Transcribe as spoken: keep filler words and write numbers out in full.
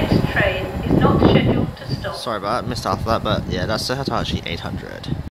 next train is not scheduled to stop. Sorry about that, missed half of that, but yeah, that's the Hitachi eight hundred.